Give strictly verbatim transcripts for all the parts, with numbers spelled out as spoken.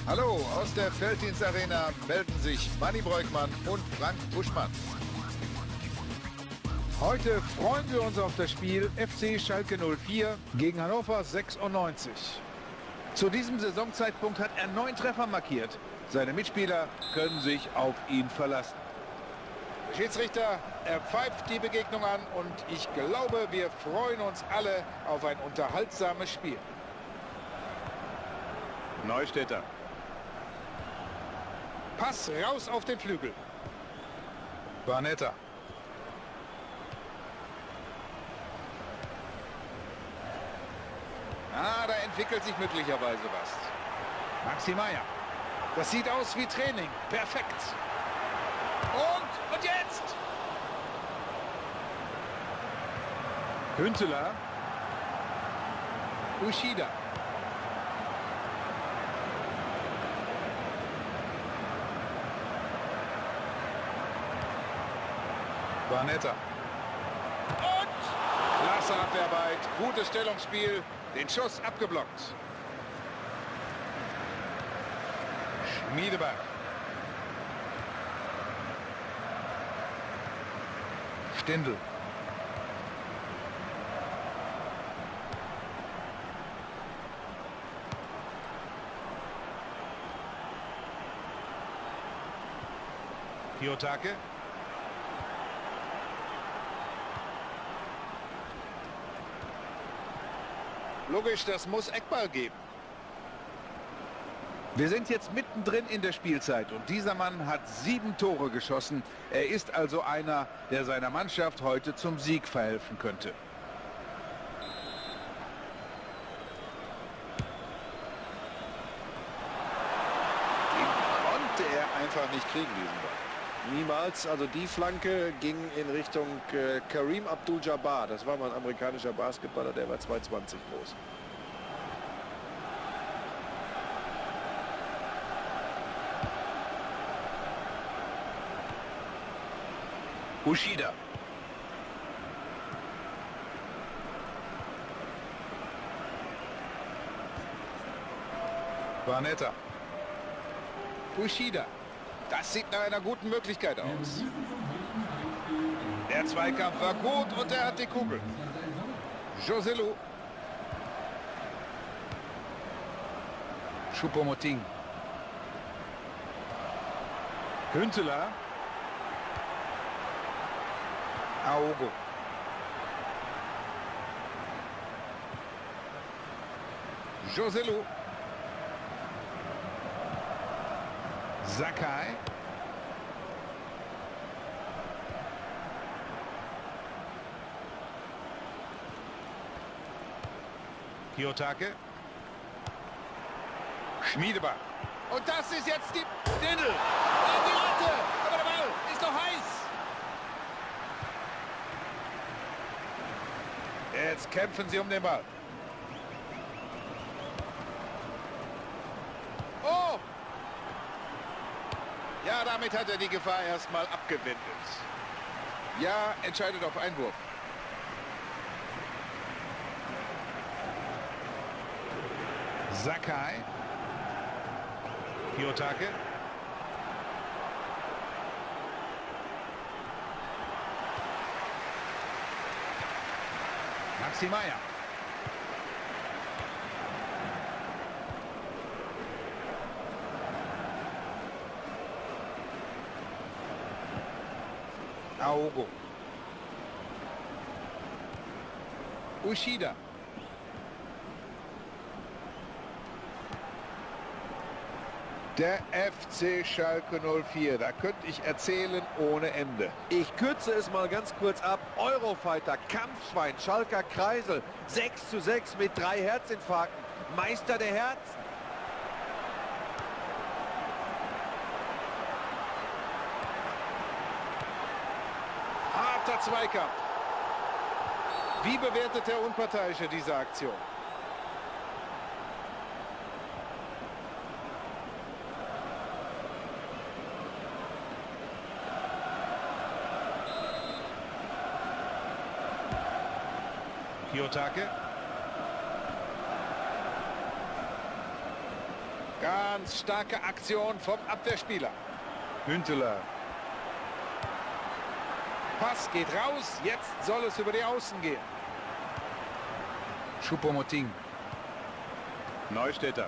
Hallo, aus der Felddienstarena melden sich Manni Breukmann und Frank Buschmann. Heute freuen wir uns auf das Spiel F C Schalke null vier gegen Hannover sechsundneunzig. Zu diesem Saisonzeitpunkt hat er neun Treffer markiert. Seine Mitspieler können sich auf ihn verlassen. Der Schiedsrichter, er pfeift die Begegnung an und ich glaube, wir freuen uns alle auf ein unterhaltsames Spiel. Neustädter. Pass raus auf den Flügel. Barnetta. Ah, da entwickelt sich möglicherweise was. Maxi Meier. Das sieht aus wie Training. Perfekt. Und, und jetzt! Hünteler. Ushida. Barnetta. Und klasse Abwehrarbeit, gutes Stellungsspiel, den Schuss abgeblockt. Schmiedebach. Stindl. Kiyotake. Logisch, das muss Eckball geben. Wir sind jetzt mittendrin in der Spielzeit und dieser Mann hat sieben Tore geschossen. Er ist also einer, der seiner Mannschaft heute zum Sieg verhelfen könnte. Den konnte er einfach nicht kriegen, diesen Ball. Niemals, also die Flanke ging in Richtung äh, Kareem Abdul-Jabbar. Das war mal ein amerikanischer Basketballer, der war zwei Meter zwanzig groß. Ushida. Barnetta. Ushida. Das sieht nach einer guten Möglichkeit aus. Der Zweikampf war gut und er hat die Kugel. Joselu. Choupo-Moting. Hünteler. Aogo. Joselu. Sakai. Kiyotake. Schmiedebach. Und das ist jetzt die Stindl. Oh, die Latte. Aber der Ball ist doch heiß. Jetzt kämpfen sie um den Ball. Oh! Ja, damit hat er die Gefahr erstmal abgewendet. Ja, entscheidet auf Einwurf. Sakai. Kiyotake. Maxi Meier. Aogo. Ushida. Der F C Schalke null vier, da könnte ich erzählen ohne Ende. Ich kürze es mal ganz kurz ab. Eurofighter, Kampfschwein, Schalker Kreisel, sechs zu sechs mit drei Herzinfarkten. Meister der Herzen. Harter Zweikampf. Wie bewertet der Unparteiische diese Aktion? Kiyotake. Ganz starke Aktion vom Abwehrspieler. Hünteler. Pass geht raus. Jetzt soll es über die Außen gehen. Choupo-Moting. Neustädter.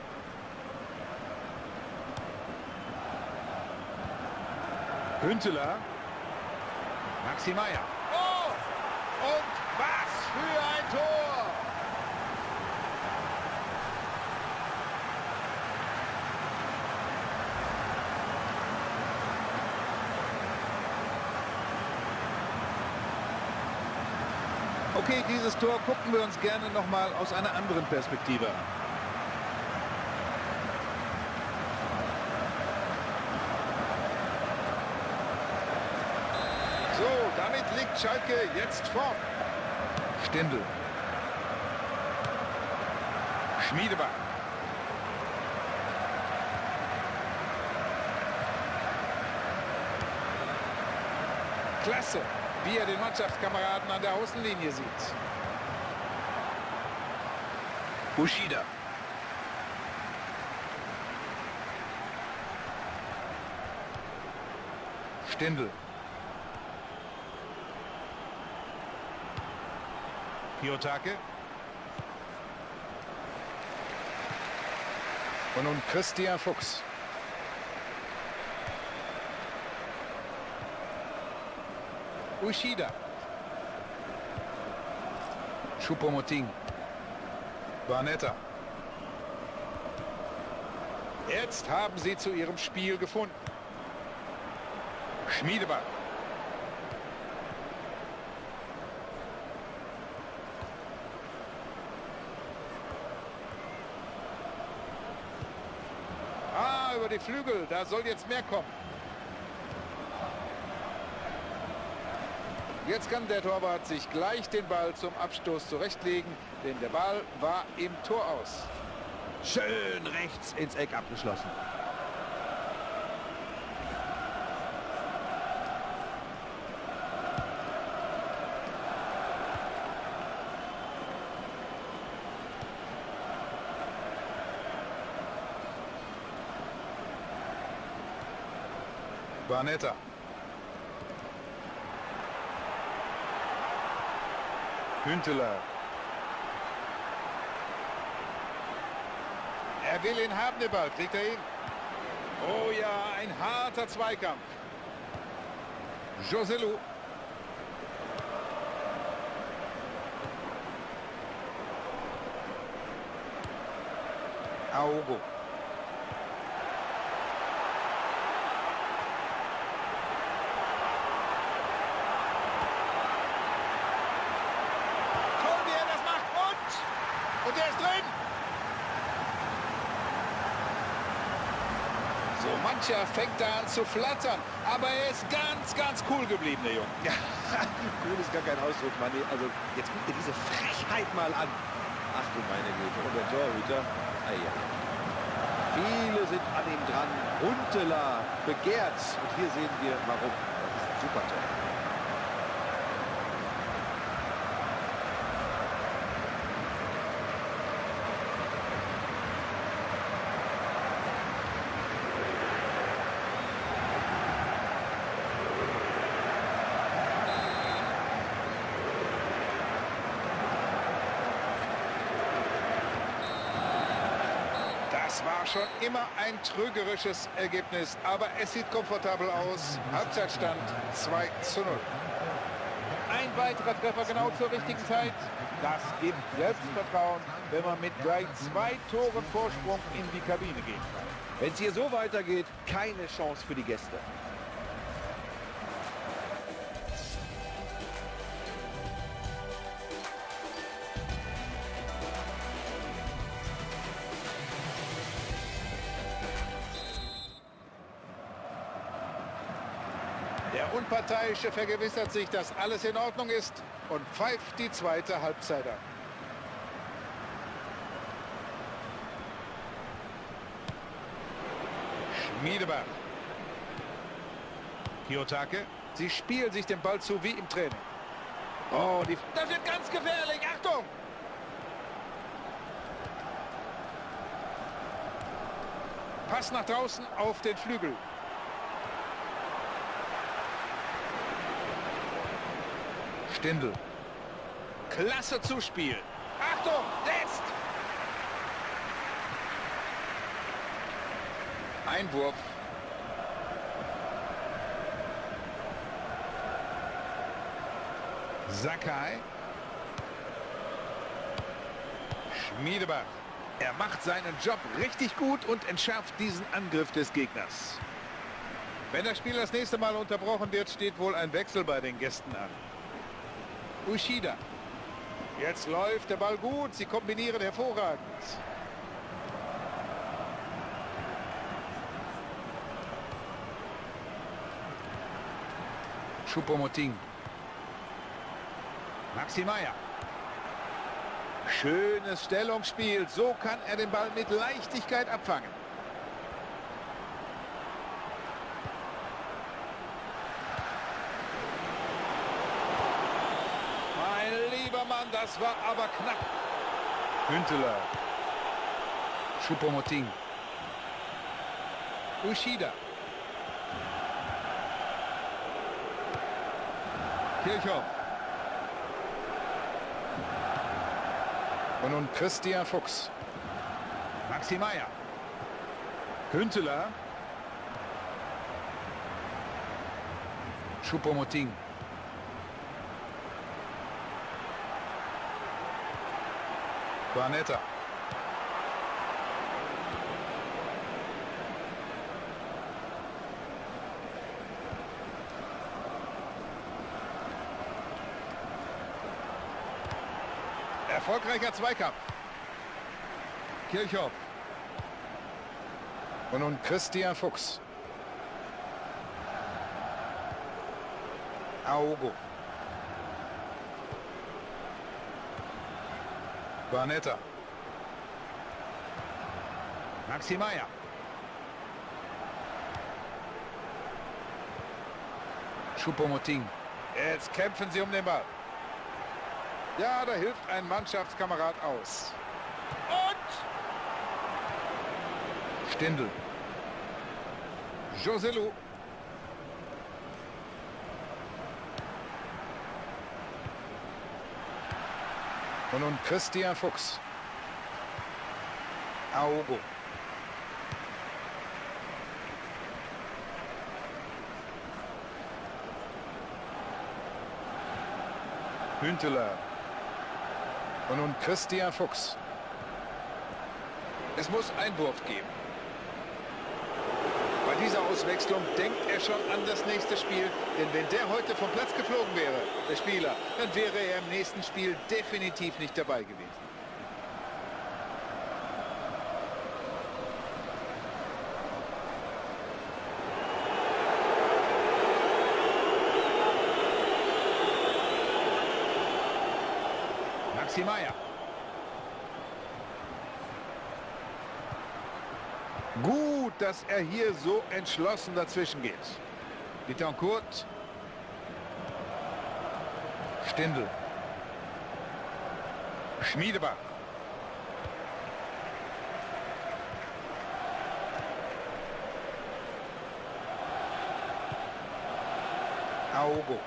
Hünteler. Maxi Meier. Oh! Und was für ein Tor! Okay, dieses Tor gucken wir uns gerne noch mal aus einer anderen Perspektive an. So, damit liegt Schalke jetzt vorn. Stindl. Schmiedebach. Klasse, wie er den Mannschaftskameraden an der Außenlinie sieht. Ushida. Stindl. Kiyotake. Und nun Christian Fuchs. Ushida. Choupo-Moting. Barnetta. Jetzt haben sie zu ihrem Spiel gefunden. Schmiedebach. Ah, über die Flügel, da soll jetzt mehr kommen. Jetzt kann der Torwart sich gleich den Ball zum Abstoß zurechtlegen, denn der Ball war im Tor aus. Schön rechts ins Eck abgeschlossen. Barnetta. Hünteler. Er will ihn haben, den Ball. Kriegt er ihn? Oh ja, ein harter Zweikampf. Joselu. Aogo. Und der ist drin. So mancher fängt da an zu flattern. Aber er ist ganz, ganz cool geblieben, der Junge. Ja, cool ist gar kein Ausdruck, Mann. Also jetzt guck dir diese Frechheit mal an. Ach du meine Güte. Und der Torhüter. Ah, ja. Viele sind an ihm dran. Huntelaar begehrt. Und hier sehen wir, warum. Das ist ein super Tor. Das war schon immer ein trügerisches Ergebnis, aber es sieht komfortabel aus. Halbzeitstand zwei zu null. Ein weiterer Treffer genau zur richtigen Zeit. Das gibt Selbstvertrauen, wenn man mit gleich zwei Toren Vorsprung in die Kabine gehen kann. Wenn es hier so weitergeht, keine Chance für die Gäste. Der Unparteiische vergewissert sich, dass alles in Ordnung ist und pfeift die zweite Halbzeit an. Schmiedebach. Kiyotake. Sie spielen sich den Ball zu wie im Training. Oh, die... das wird ganz gefährlich. Achtung! Pass nach draußen auf den Flügel. Stindl. Klasse Zuspiel. Achtung, jetzt! Einwurf. Sakai. Schmiedebach. Er macht seinen Job richtig gut und entschärft diesen Angriff des Gegners. Wenn das Spiel das nächste Mal unterbrochen wird, steht wohl ein Wechsel bei den Gästen an. Ushida. Jetzt läuft der Ball gut. Sie kombinieren hervorragend. Choupo-Moting. Maxi Meier. Schönes Stellungsspiel. So kann er den Ball mit Leichtigkeit abfangen. Mein lieber Mann, das war aber knapp. Hünteler. Choupo-Moting. Ushida. Kirchhoff. Und nun Christian Fuchs. Maxi Meier. Hünteler. Choupo-Moting. Barnetta. Erfolgreicher Zweikampf. Kirchhoff. Und nun Christian Fuchs. Aogo. Barnetta. Maxi Meier. Choupo-Moting. Jetzt kämpfen sie um den Ball. Ja, da hilft ein Mannschaftskamerad aus. Und Stindl. Joselu. Und nun Christian Fuchs. Aogo. Hünteler. Und nun Christian Fuchs. Es muss Einwurf geben. Bei dieser Auswechslung denkt er schon an das nächste Spiel. Denn wenn der heute vom Platz geflogen wäre, der Spieler, dann wäre er im nächsten Spiel definitiv nicht dabei gewesen. Maxi Meier. Gut, dass er hier so entschlossen dazwischen geht. Bittencourt. Stindl. Schmiedebach. Aogo.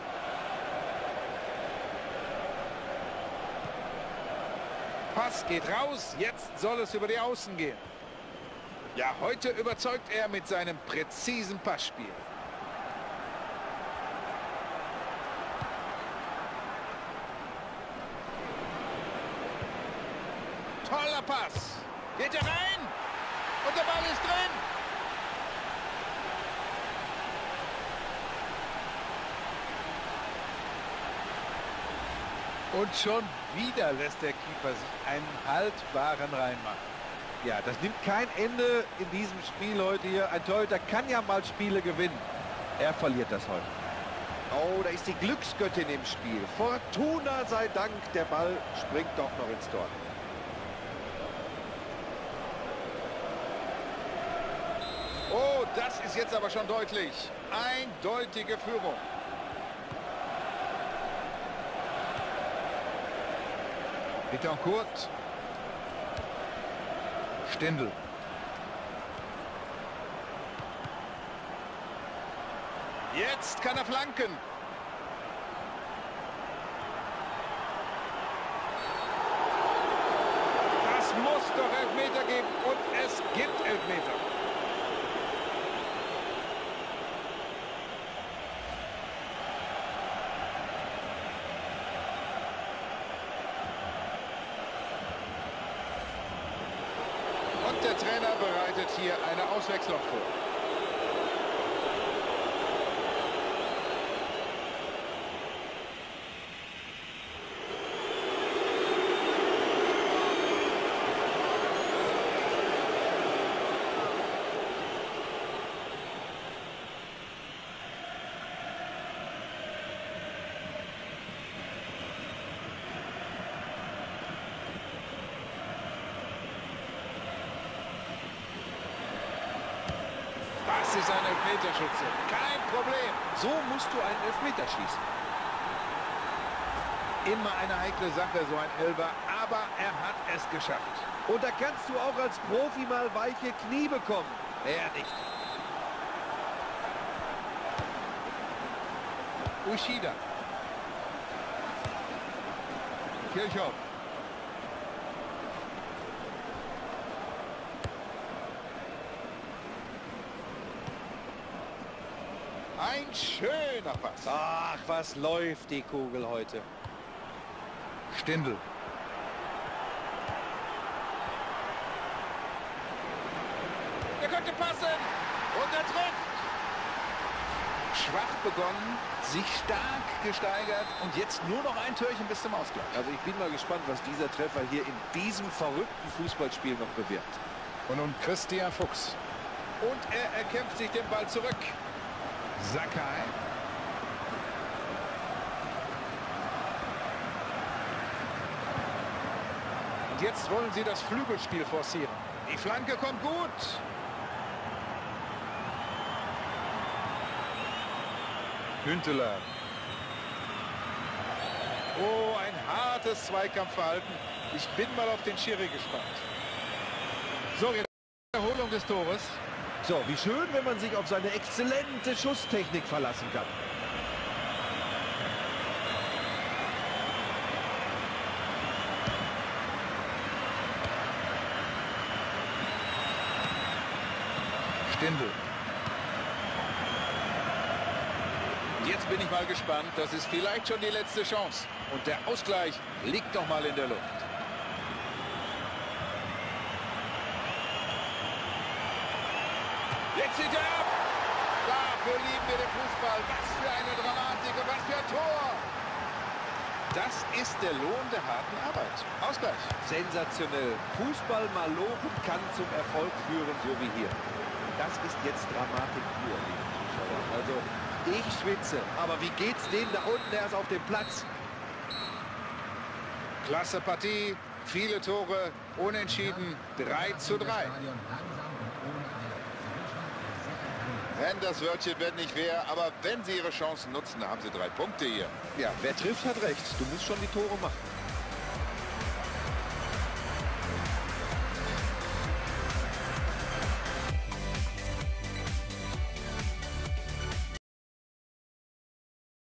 Pass geht raus, jetzt soll es über die Außen gehen. Ja, heute überzeugt er mit seinem präzisen Passspiel. Toller Pass. Geht er rein? Und der Ball ist drin. Und schon wieder lässt der Keeper sich einen haltbaren reinmachen. Ja, das nimmt kein Ende in diesem Spiel heute hier. Ein Torhüter kann ja mal Spiele gewinnen. Er verliert das heute. Oh, da ist die Glücksgöttin im Spiel. Fortuna sei Dank, der Ball springt doch noch ins Tor. Oh, das ist jetzt aber schon deutlich. Eindeutige Führung. Bittencourt. Stindl. Jetzt kann er flanken. Das muss doch Elfmeter geben und es gibt Elfmeter. Und der Trainer bereitet hier eine Auswechslung vor. Das ist ein Elfmeterschütze. Kein Problem. So musst du einen Elfmeter schießen. Immer eine heikle Sache, so ein Elfer, aber er hat es geschafft. Und da kannst du auch als Profi mal weiche Knie bekommen. Er nicht. Ushida. Kirchhoff. Ein schöner Pass. Ach, was läuft die Kugel heute. Stindl. Er könnte passen. Und er trifft. Schwach begonnen, sich stark gesteigert und jetzt nur noch ein Türchen bis zum Ausgleich. Also ich bin mal gespannt, was dieser Treffer hier in diesem verrückten Fußballspiel noch bewirkt. Und nun Christian Fuchs. Und er erkämpft sich den Ball zurück. Sakai. Und jetzt wollen sie das Flügelspiel forcieren. Die Flanke kommt gut. Günteler. Oh, ein hartes Zweikampfverhalten. Ich bin mal auf den Schiri gespannt. So, jetzt Erholung des Tores. So, wie schön, wenn man sich auf seine exzellente Schusstechnik verlassen kann. Stindl. Und jetzt bin ich mal gespannt. Das ist vielleicht schon die letzte Chance. Und der Ausgleich liegt noch mal in der Luft. Jetzt zieht er ab. Dafür lieben wir den Fußball. Was für eine Dramatik und was für ein Tor. Das ist der Lohn der harten Arbeit. Ausgleich. Sensationell. Fußball mal loben kann zum Erfolg führen, so wie hier. Das ist jetzt Dramatik pur, liebe Zuschauer. Also ich schwitze. Aber wie geht's denen da unten erst auf dem Platz? Klasse Partie. Viele Tore. Unentschieden. drei zu drei. Wenn das Wörtchen wird nicht wer, aber wenn sie ihre Chancen nutzen, dann haben sie drei Punkte hier. Ja, wer trifft, hat recht. Du musst schon die Tore machen.